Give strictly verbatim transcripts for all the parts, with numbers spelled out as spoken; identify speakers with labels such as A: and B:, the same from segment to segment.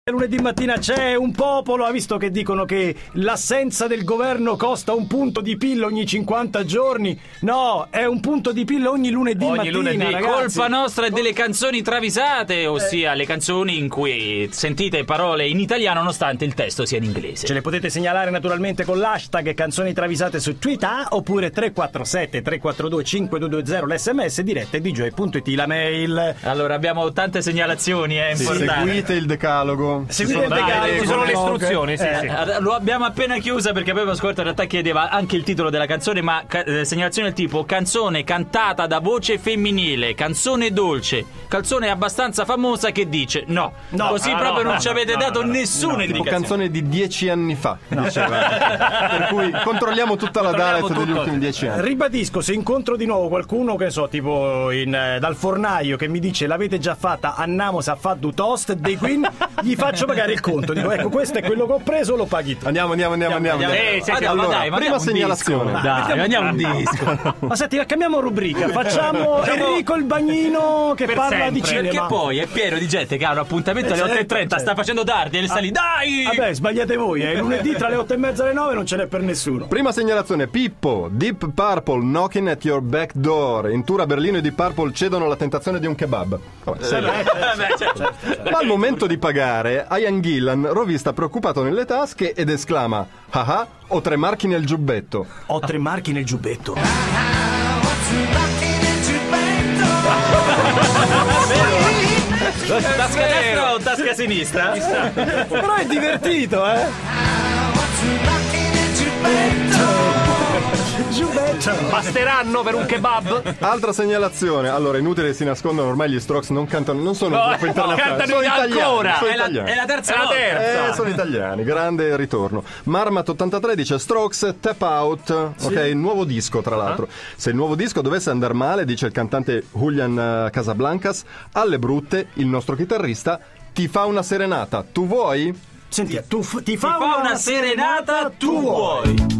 A: Lunedì mattina c'è un popolo, ha visto che dicono che l'assenza del governo costa un punto di P I L ogni cinquanta giorni? No, è un punto di P I L ogni lunedì
B: ogni
A: mattina,
B: lunedì.
A: ragazzi.
B: Colpa nostra e delle canzoni travisate, ossia
A: eh.
B: le canzoni in cui sentite parole in italiano nonostante il testo sia in inglese.
A: Ce le potete segnalare naturalmente con l'hashtag canzoni travisate su Twitter oppure tre quattro sette tre quattro due cinque due due zero l'sms diretta e d j punto it la mail.
B: Allora abbiamo tante segnalazioni, è
C: sì,
B: importante.
C: seguite il decalogo.
A: Seguite il decalogo,
D: ci sono le istruzioni, sì,
B: Eh,
D: sì.
B: eh, Lo abbiamo appena chiusa perché avevo scorto, in realtà chiedeva anche il titolo della canzone, ma ca- eh, segnalazione del tipo canzone cantata da voce femminile, canzone dolce, canzone abbastanza famosa che dice no,
A: No,
B: così
A: ah,
B: proprio
A: no,
B: non
A: no,
B: ci avete
A: no,
B: dato
A: no, no,
B: nessuna
A: no,
C: Tipo
B: indicazione.
C: canzone di dieci anni fa, diceva. Per cui controlliamo tutta la
B: Controlliamo
C: data degli
B: tutto.
C: ultimi dieci anni.
A: Ribadisco, se incontro di nuovo qualcuno, che so, tipo in, eh, dal fornaio che mi dice l'avete già fatta, andiamo a fare du toast dei Queen, gli faccio pagare il conto. Dico, ecco, questo è quello che ho preso, lo paghi tu.
C: Andiamo, andiamo, andiamo, andiamo.
B: andiamo.
C: andiamo.
B: Eh, sì, sì,
C: allora,
B: ma dai, ma
C: prima
B: andiamo un
C: segnalazione.
B: disco. Dai, andiamo un disco.
A: Ma senti, cambiamo rubrica, facciamo Enrico il Bagnino che
D: Per
A: parla di
D: sempre.
A: cinema.
B: Perché poi è pieno di gente che ha un appuntamento alle
A: Eh,
B: otto e trenta,
A: certo.
B: sta facendo tardi e sta lì, dai!
A: Vabbè, sbagliate voi, è lunedì tra le otto e mezza e le nove, non ce n'è per nessuno.
C: Prima segnalazione, Pippo, Deep Purple knocking at your back door. In tour a Berlino i Deep Purple cedono alla tentazione di un kebab. Vabbè, serio.
B: Vabbè, certo.
C: Ma al momento di pagare, Ian Gillan rovista preoccupato nelle tasche ed esclama: ah ah, ho tre marchi nel giubbetto.
A: Ho tre marchi nel giubbetto.
B: Tasca destra o tasca sinistra?
A: Però è divertito, eh? Giubbetto.
D: Basteranno per un kebab?
C: Altra segnalazione, allora inutile che si nascondano, ormai gli Strokes non cantano, non sono un gruppo internazionale,
D: cantano
C: sono italiani,
D: ancora.
C: sono
B: È la,
C: italiani.
B: è la terza
D: È la
B: volta.
D: terza.
C: Eh, sono italiani, grande ritorno. Marmat ottantatré dice Strokes Tap Out, ok, nuovo disco tra l'altro. Se il nuovo disco dovesse andare male, dice il cantante Julian eh, Casablancas, alle brutte il nostro chitarrista ti fa una serenata, tu vuoi?
A: Senti, tu f- ti fa,
B: Fa una serenata, tu vuoi.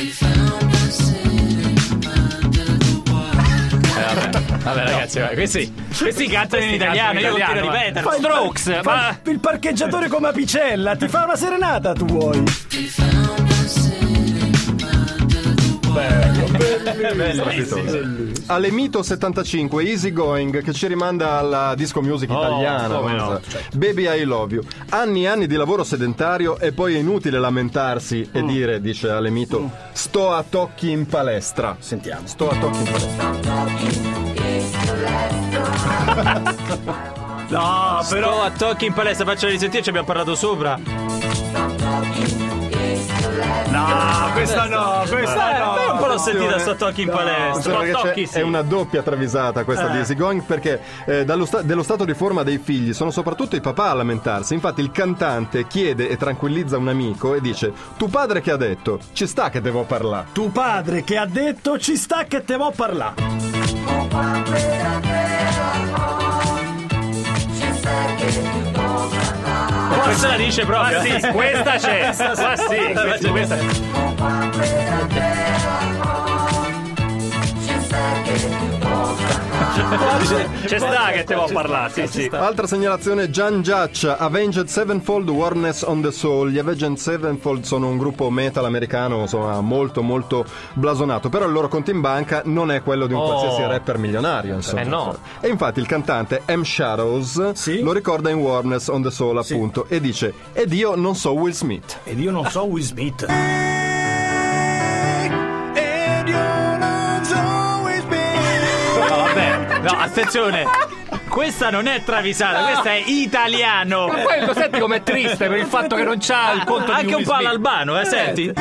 B: Vabbè ragazzi, vabbè, questi, questi cantano in italiano, io continuo a ripetere.
A: Fai il
D: Strokes,
A: par-
D: ma-
A: fai il parcheggiatore come Apicella, ti fa una serenata, tu vuoi?
C: Alemito settantacinque Easy Going, che ci rimanda alla disco music italiana,
D: come
C: no?
D: no,
C: Baby I Love You. Anni e anni di lavoro sedentario e poi è inutile lamentarsi e dire, dice Alemito, sto a tocchi in palestra.
A: Sentiamo.
C: Sto a tocchi in palestra.
A: No,
B: Però a tocchi in palestra, facciamo risentire, ci abbiamo parlato sopra.
A: no, questa no, questa
B: Eh,
A: no.
B: però un po' l'ho sentita
C: attenzione.
B: sto tocchi in palestra.
C: Attenzione, perché c'è-
D: tocchi, sì.
C: è una doppia travisata questa di Easy Going, perché eh, dallo sta- dello stato di forma dei figli sono soprattutto i papà a lamentarsi. Infatti il cantante chiede e tranquillizza un amico e dice: tu padre che ha detto, ci sta che devo parlare.
A: Tu padre che ha detto ci sta che te vo' parlare.
B: Questa la dice proprio.
D: Ma sì, questa c'è. Ma sì, questa, questa c'è sta che te vuoi parlare, sì, sì.
C: Altra segnalazione, Gian Giaccia, Avenged Sevenfold, Warness on the Soul. Gli Avenged Sevenfold sono un gruppo metal americano, insomma, molto molto blasonato, però il loro conto in banca non è quello di un
D: Oh.
C: qualsiasi rapper milionario, insomma.
D: Eh, no.
C: E infatti il cantante M. Shadows
A: Sì.
C: lo ricorda in Warness on the Soul, appunto, e dice: ed io non so Will Smith.
A: Ed io non so Will Smith.
B: No, vabbè, no, attenzione. Questa non è travisata, questa è italiano.
D: Ma poi lo senti com'è triste per il fatto che non c'ha il conto di
B: Anche un
D: Will
B: po'
D: Smith.
B: all'albano, eh, senti.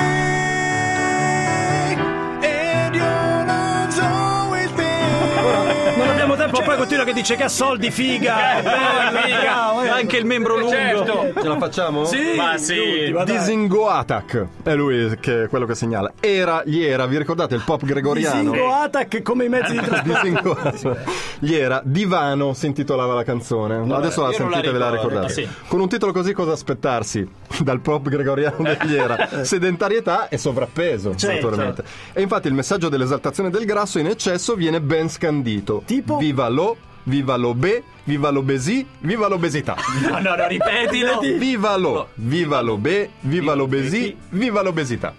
A: Non abbiamo tempo, poi continua che dice che ha soldi, figa.
B: Eh, figa.
A: eh.
B: Anche il membro lungo.
D: Certo.
C: Ce la facciamo?
A: Sì,
B: Ma sì.
A: tutti, ma dai.
C: Disingo Attack è lui che è quello che segnala. Era, gli era, vi ricordate il pop gregoriano?
A: Disingo Attack come i mezzi di trasporto.
C: Disingo Gli era Divano, si intitolava la canzone. Adesso la
B: io non la
C: sentite, ve la
B: ricordo.
C: ricordate.
B: Ah, sì.
C: Con un titolo così cosa aspettarsi dal pop gregoriano degli era? Sedentarietà e sovrappeso,
A: Sì,
C: naturalmente. E infatti il messaggio dell'esaltazione del grasso in eccesso viene ben scandito.
A: Tipo?
C: Viva lo viva l'obe, viva l'obesi, viva l'obesità.
B: No, no, no, ripetilo.
C: Viva lo, viva l'obe, viva l'obesi, viva l'obesità.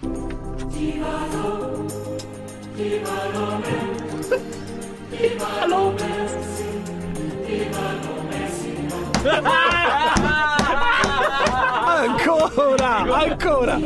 A: Ancora, ancora.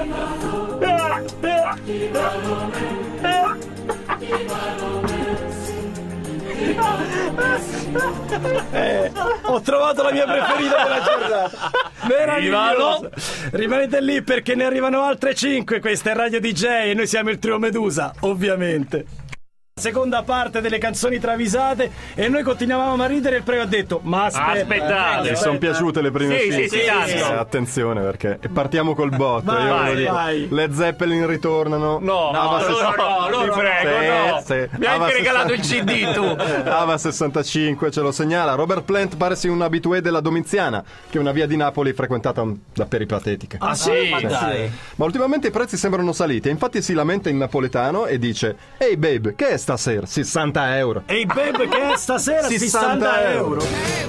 A: Eh, ho trovato la mia preferita della giornata. Meraviglioso. Rimanete lì perché ne arrivano altre cinque. Questa è Radio D J e noi siamo il trio Medusa, ovviamente. Seconda parte delle canzoni travisate e noi continuavamo a ridere e il prego ha detto ma aspetta,
D: Aspettate.
C: Mi sono piaciute le prime
D: Sì,
C: cinque.
D: sì, sì, tanto.
C: Eh, attenzione perché e partiamo col botto.
A: Vai,
C: Io ve lo
A: vai,
C: dico.
A: vai.
C: Led Zeppelin ritornano.
D: No,
C: Ava
D: no,
C: sess-
D: no, no, ti prego,
C: Sì,
D: no.
C: sì.
D: Mi hai
C: Ava
D: anche regalato il
C: sessanta
D: C D tu.
C: Ava sessantacinque ce lo segnala. Robert Plant pare sia un abitué della Domiziana, che è una via di Napoli frequentata da peripatetiche.
A: Ah sì?
B: Ma dai.
C: Ma ultimamente i prezzi sembrano saliti e infatti si lamenta in napoletano e dice ehi babe, che è stasera? sessanta euro.
A: Ehi babe, che è stasera sessanta euro.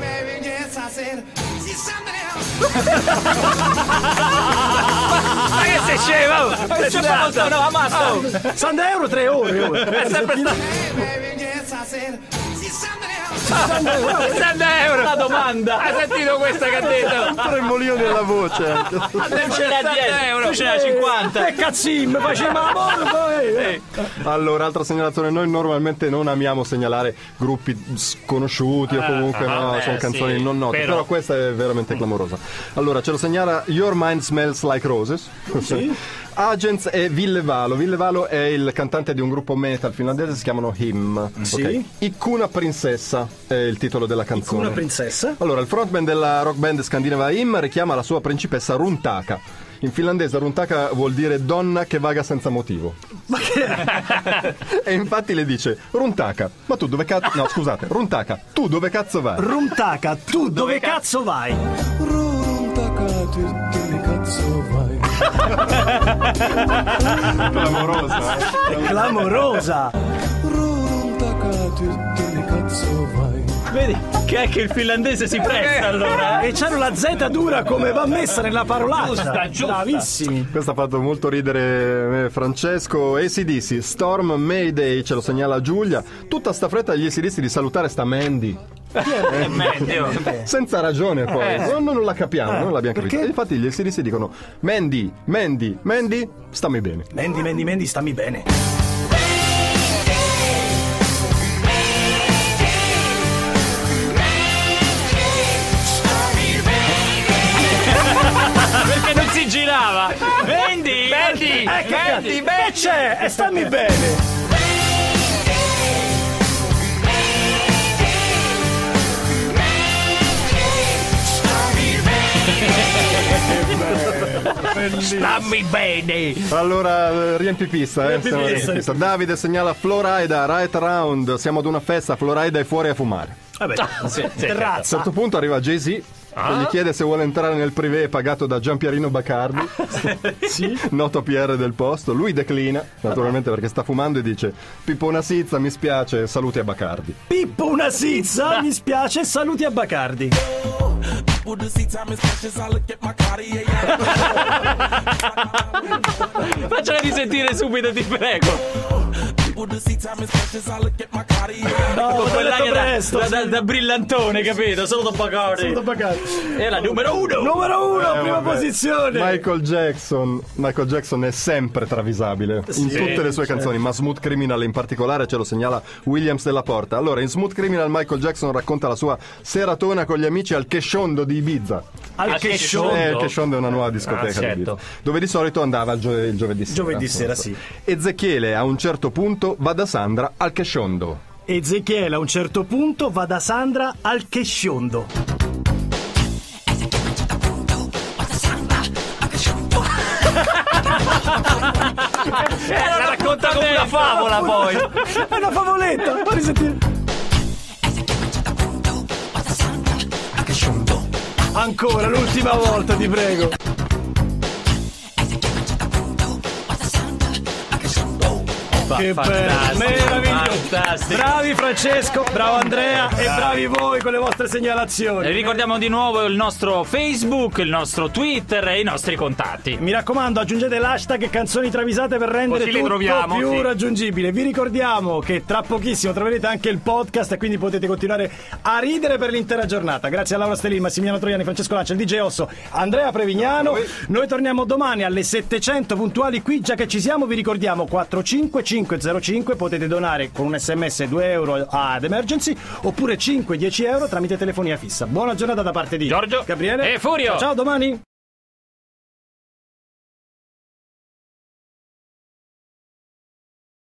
D: Ma che sei scemo?
B: Ma che c'è fatto? No, ammazzo.
A: sessanta euro tre ore. oh.
D: È sempre sessanta euro.
B: Una domanda.
D: Hai sentito questa che ha detto?
C: Un tremolio nella voce anche.
B: Tu ce n'hai dieci, tu ce n'hai cinquanta.
A: E cazzim, facciamo amore poi.
C: Allora, altra segnalazione, noi normalmente non amiamo segnalare gruppi sconosciuti o comunque
D: ah,
C: no,
D: beh,
C: sono canzoni
D: sì,
C: non note,
D: però-
C: però... questa è veramente clamorosa. Allora, ce lo segnala Your Mind Smells Like Roses. Agents e Ville Valo. Ville Valo è il cantante di un gruppo metal finlandese, si chiamano Him.
A: Sì.
C: Ok. Ikkuna Prinsessa è il titolo della canzone.
A: Una princessa.
C: Allora, il frontman della rock band scandinava Him richiama la sua principessa Runtaka. In finlandese Runtaka vuol dire donna che vaga senza motivo.
A: Ma che
C: E infatti le dice Runtaka, ma tu dove cazzo... No, scusate, Runtaka, tu dove cazzo vai?
A: Runtaka, tu dove cazzo vai?
C: Clamorosa, eh?
A: Clamorosa.
B: Vedi che è che il finlandese si presta allora.
A: E c'hanno la Z dura come va messa nella parolaccia.
B: Giusta, giusta.
A: Bravissimi.
C: Questo ha fatto molto ridere eh, Francesco. A C D C, Storm Mayday, ce lo segnala Giulia. Tutta sta fretta gli A C D C di salutare sta Mandy.
B: È meglio.
C: Senza ragione poi, no, no, non la capiamo, non l'abbiamo capita.
A: perché?
C: E infatti gli A C D C dicono Mandy, Mandy, Mandy, stammi bene.
A: Mandy, Mandy, Mandy, stammi bene.
B: Perché non si girava. Vendi?
D: Vendi?
A: Eh, che
D: Vendi?
A: cazzo? E c'è, e stammi bene.
D: Stammi bene.
C: Allora, eh, riempi pista, eh.
A: Riempi
C: Siamo
A: pista.
C: riempi pista. Davide segnala Florida, right round. Siamo ad una festa, Florida è fuori a fumare.
A: Vabbè,
B: sì,
C: A un
A: terrazza.
C: certo punto arriva Jay-Z e gli chiede se vuole entrare nel privé pagato da Gianpierino Baccardi, noto P R del posto. Lui declina, naturalmente perché sta fumando, e dice Pippo una sizza, mi spiace, saluti a Baccardi.
A: Pippo una sizza, mi spiace, saluti a Baccardi.
B: Faccela risentire subito, ti prego.
A: No,
B: Con
A: l'ho detto
B: quell'aria
A: presto.
B: da, da, da brillantone, capito? Solo da Bacardi.
A: Saluto a Baccardi.
B: È la numero uno.
A: Numero uno,
C: Eh,
A: prima
C: vabbè.
A: posizione.
C: Michael Jackson Michael Jackson è sempre travisabile in tutte le sue canzoni, ma Smooth Criminal in particolare ce lo segnala Williams della Porta. Allora, in Smooth Criminal Michael Jackson racconta la sua seratona con gli amici al Cheshondo di Ibiza.
A: Al
B: Al
A: Cheshondo.
B: Cheshondo.
C: Eh, il Cheshondo è una nuova discoteca
D: Ah,
C: di
D: certo.
C: Ibiza, dove di solito andava il, gio- il giovedì sera.
A: Giovedì sera, sì.
C: Ezechiele a un certo punto va da Sandra al Cheshondo.
A: Ezechiele a un certo punto va da Sandra al Cheshondo.
D: Eh, la racconta come una favola poi.
A: È una favoletta. Fammi sentire. Ancora, l'ultima volta, ti prego. Che bello, meraviglioso.
B: Fantastico.
A: Bravi Francesco, bravo Andrea e bravi voi con le vostre segnalazioni.
B: E ricordiamo di nuovo il nostro Facebook, il nostro Twitter e i nostri contatti.
A: Mi raccomando, aggiungete l'hashtag canzoni travisate per rendere
D: Così li
A: tutto
D: troviamo,
A: più
D: sì.
A: raggiungibile. Vi ricordiamo che tra pochissimo troverete anche il podcast e quindi potete continuare a ridere per l'intera giornata. Grazie a Laura Stellini, Massimiliano Troiani, Francesco Lancia, il D J Osso, Andrea Prevignano. Noi torniamo domani alle settecento puntuali qui, già che ci siamo. Vi ricordiamo quattro cinque cinque zero cinque, potete donare con un sms due euro ad Emergency oppure cinque dieci euro tramite telefonia fissa. Buona giornata da parte di
B: Giorgio
A: Gabriele
B: e Furio.
A: Ciao, ciao, domani.